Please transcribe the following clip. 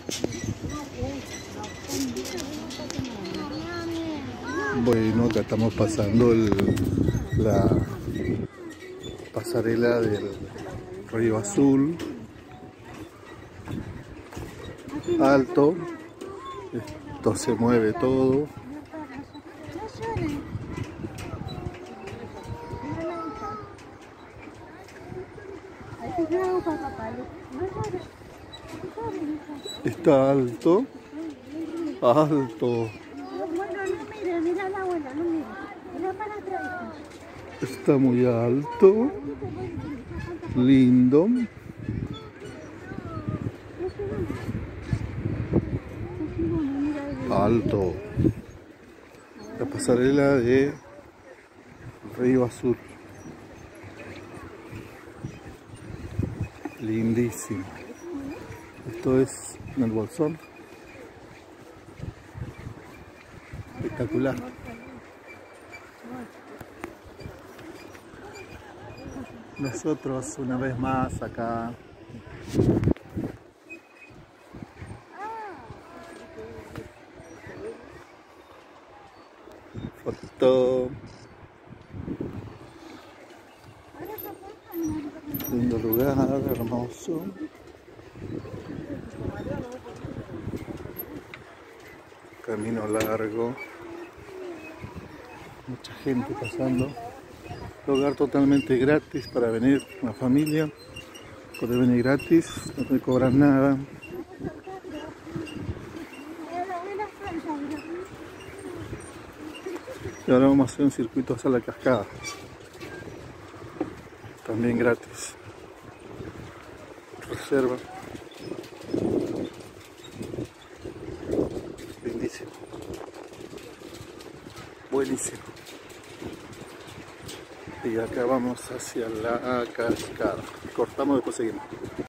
Bueno, acá estamos pasando la pasarela del Río Azul. Alto. Esto se mueve todo. Está alto. Alto. Está muy alto. Lindo. Alto. La pasarela de Río Azul. Lindísimo. Esto es en el Bolsón. Espectacular. Nosotros una vez más acá. Foto. Lindo lugar, hermoso. Camino largo. Mucha gente pasando. Lugar totalmente gratis para venir una familia. Puede venir gratis, no te cobran nada. Y ahora vamos a hacer un circuito hacia la cascada. También gratis. Reserva. Lindísimo. Buenísimo. Y acá vamos hacia la cascada. Cortamos, después seguimos.